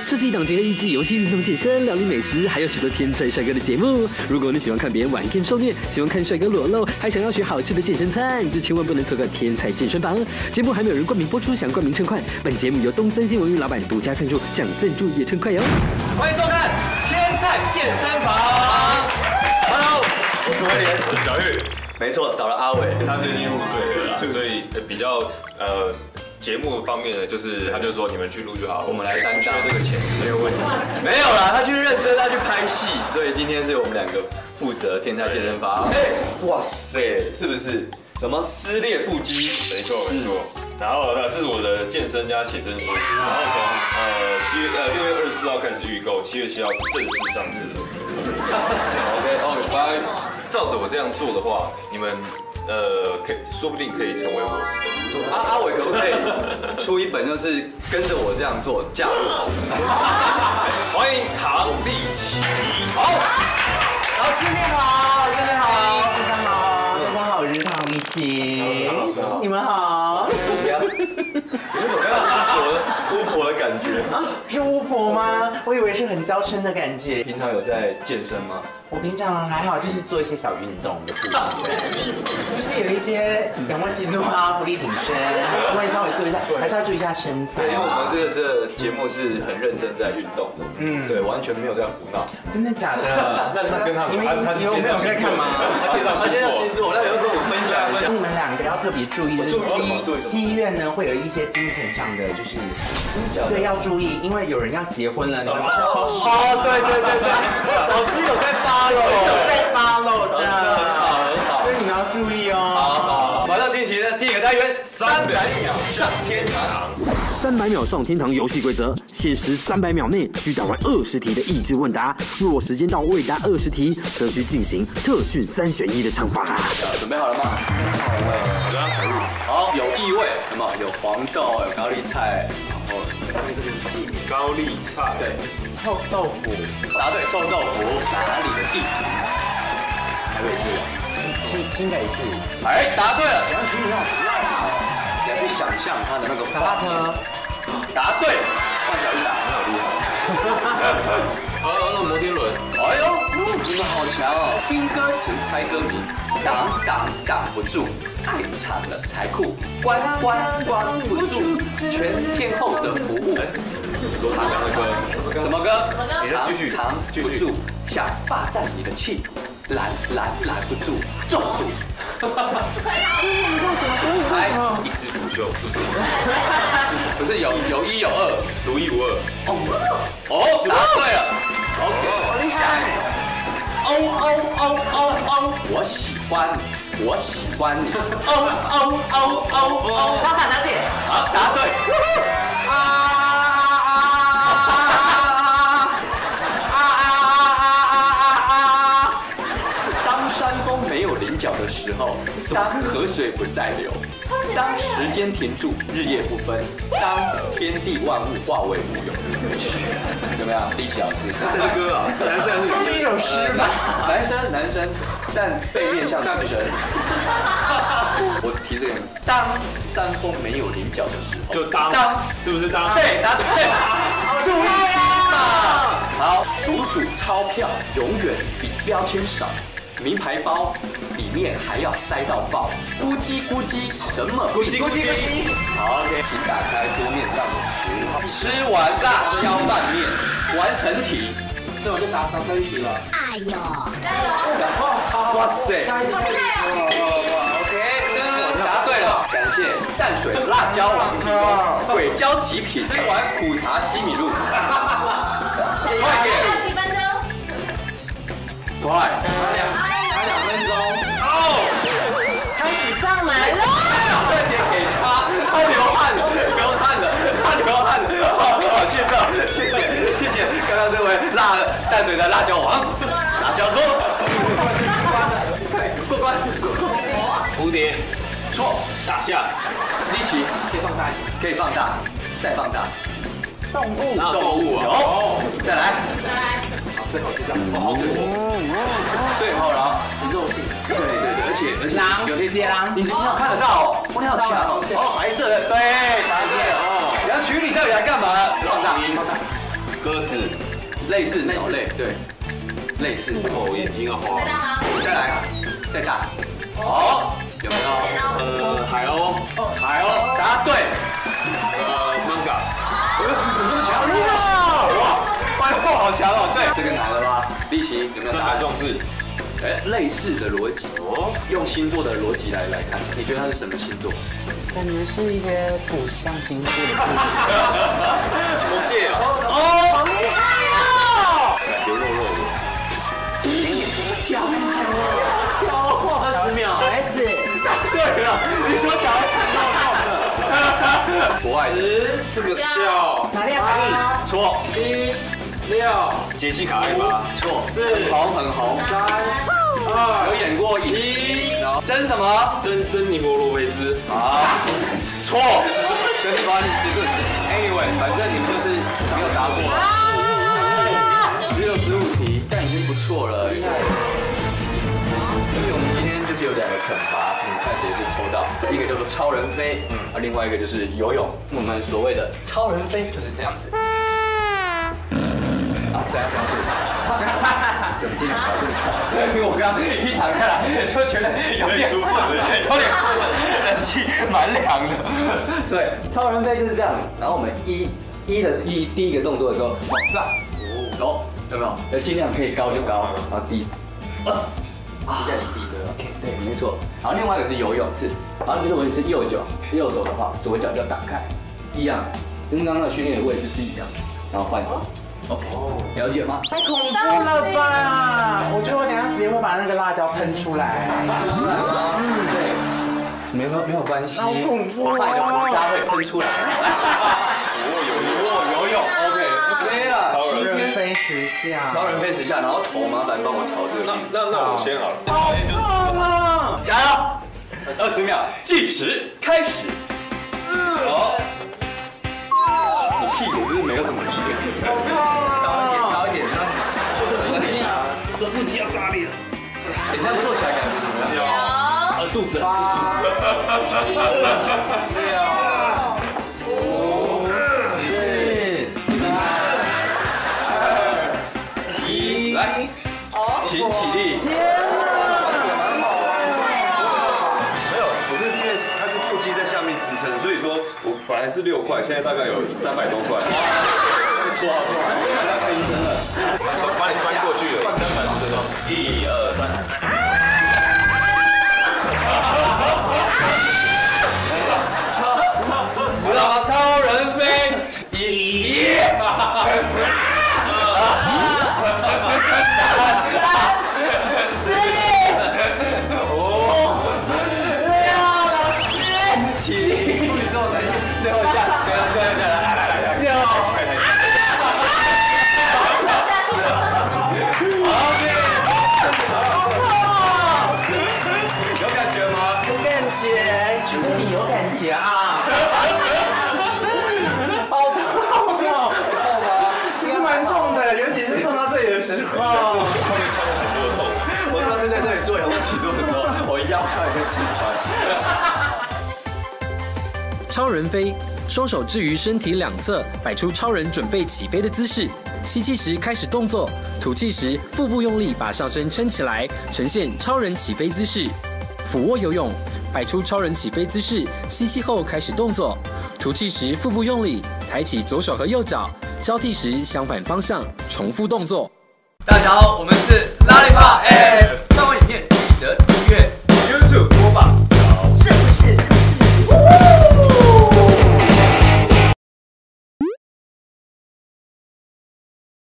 这是一档结合益智游戏、运动健身、料理美食，还有许多天才帅哥的节目。如果你喜欢看别人玩 game 受虐，喜欢看帅哥裸露，还想要学好吃的健身餐，就千万不能错过天才健身房。节目还没有人冠名播出，想冠名趁快。本节目由东森新闻云老板独家赞助，想赞助也趁快哟。 欢迎收看《天才健身房》。Hello， 我是威廉， 我是小玉。 没错，少了阿伟， 他最近入赘了啦，所以比较节目方面的，就是他就说你们去录就好， 我们来担当这个钱没有问题。 没有啦，他去认真，他去拍戏，所以今天是我们两个负责天才健身房。哇塞，是不是？什么撕裂腹肌？ 没错没错。然后这是我的健身加写真书，然后从6月24号开始预购，7月7号正式上市。OK， 拜。照着我这样做的话，你们说不定可以成为我的。 阿伟可不可以出一本，就是跟着我这样做，加入我？ 欢迎唐立奇。 好， 老师你好，大家好，大家好，大家好，我是唐立奇，你们好。 有种巫婆的感觉啊？是巫婆吗？我以为是很娇嗔的感觉。 平常有在健身吗？ 我平常还好，就是做一些小运动的部分，就是有一些仰卧起坐啊、浮力挺身，会稍微做一下，还是要注意一下身材。 对，因为我们这个节目是很认真在运动的，对，完全没有在胡闹。 真的假的？ 那跟他，他是介绍在看吗？ 他介绍星座， 那有跟我分享一下。 你们两个要特别注意，就是7月呢会有一些金钱上的，就是对要注意，因为有人要结婚了，你们哦，对，老师有在follow 的， 很好， 所以你们要注意哦。 好，马上进行的第一个单元，300秒上天堂。 300秒上天堂游戏规则：限时300秒内需答完20题的益智问答，若时间到未达20题，则需进行特训3选1的惩罚。 准备好了吗？ 好的，小玉。 好，有异味，有没有？有黄豆，有高丽菜，然后这个薏米、 高丽菜， 对， 臭豆腐， 答对，臭豆腐哪里的地？台北市， 新北市。 哎，答对了，然后你要去想象它的那个脚踏车。 答对，换小玉答，很厉害。那摩天轮，哎呦，你们好强哦！听歌词猜歌名，挡不住，爱惨了才酷，关不住，全天候的服务。什么歌？藏不住，想霸占你的气，拦不住，中毒。来， 一枝独秀， 不是有1有2， 独一无二。 哦，答对了。OK， 下一首。我喜欢你。 潇洒小姐。 好，答对。当山峰没有棱角的时候，当河水不再流，当时间停住，日夜不分，当天地万物化为乌有。怎么样，立奇老师？ 这个歌啊，男生还是这是一首诗吧？ 男生，但背面像女生。我提这个，当山峰没有棱角的时候， 就当，是不是当？ 对，答对。注意嘛。好，数钞票永远比标签少，名牌包里面还要塞到爆，咕叽什么咕叽。好 ，OK， 请打开桌面上的食物，吃完辣椒拌面，完成题，吃完就答对一题了。 哎呦，加油！哇塞！哇 ，OK， 答对了，感谢淡水辣椒王提供，鬼椒极品，这碗苦茶西米露。快点！ 几分钟？ 快！还2分钟。哦， 开始上来了。 快点给他，他流汗了。好炫耀，谢谢刚刚这位淡水的辣椒王，辣椒哥。过关。蝴蝶，错，大象，机器可以放大，再放大。 动物有，再来，好，最后就这样，最后了，食肉性，对，而且狼， 有野狼， 你看得到哦，哇，你好强哦，白色的，对，答对哦，你要娶你到底来干嘛？放大， 鸽子， 类似鸟类，对，类似。 哦，眼睛要花。 再来，再大。好，有没有？ 海鸥， 海鸥，答对。 manga， 怎么这么强？哇，哎呦，好强哦！对，这个难了吧？立奇有没有答案？ 300壮士。 类似的逻辑哦，用星座的逻辑来看，你觉得它是什么星座？ 感觉是一些土象星座的。 魔戒啊！ 哦，好厉害哦！ 感觉肉肉的。 20秒。小 S。 对了，你说小 S 肉肉的。不爱这个叫玛利亚凯莉。 错。 7、6，杰西卡艾巴。 错。4，很红。3、2，有演过影集。真什么？ 珍妮佛罗培兹。 啊，错。珍妮佛·尼斯顿。Anyway， 反正你们就是没有答过，只有15题，但已经不错了。所以我们今天就是有2个惩罚，你看谁是抽到，一个叫做超人飞，另外一个就是游泳。我们所谓的超人飞就是这样子。好，大家不要睡着。就尽量不要睡着，因为我刚刚一躺下来就觉得有点困，冷气蛮凉的。对，超人飞就是这样。然后我们第一个动作的时候往上，有没有？要尽量可以高就高，然后低，膝盖低着。OK， 对，没错。然后另外一个是游泳，然后如果你是右手的话，左脚就要打开，一样，跟刚刚训练的位置是一样，然后换。OK， 了解吗？ 太恐怖了吧！我觉得我等下直接会把那个辣椒喷出来。 对，没有关系， 好恐怖我怕你的胡渣会喷出来。游泳 OK 了， 超人飞10下， 超人飞10下，然后头麻烦帮我朝这个地。 那我先好了。 好棒啊！加油！20秒，计时开始。好，你屁股是不是没有什么力量？高一点， 我的腹肌要炸裂了。 你这样做起来感觉怎么样？ 肚子很不舒服。来，请起立。 没有，不是因为它是腹肌在下面支撑，所以说我本来是6块，现在大概有300多块。错好， 要看医生了。 把你翻过去了，300多个，1、2、3。 知道吗？超人飞1、最后一下，来，最后有感觉吗？ 有感觉，只有你有感觉啊！好痛哦！痛吗？其实蛮痛的，尤其是碰到这里的时候。 后面穿了很多的洞。 我上次在这里做仰卧起坐的时候，我腰差点被刺穿。 超人飞，双手置于身体两侧，摆出超人准备起飞的姿势。吸气时开始动作，吐气时腹部用力把上身撑起来，呈现超人起飞姿势。俯卧游泳，摆出超人起飞姿势，吸气后开始动作，吐气时腹部用力，抬起左手和右脚，交替时相反方向，重复动作。 大家好，我们